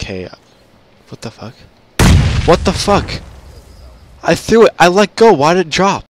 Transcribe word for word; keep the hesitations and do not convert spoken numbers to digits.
Okay. What the fuck? What the fuck? I threw it. I let go. Why did it drop?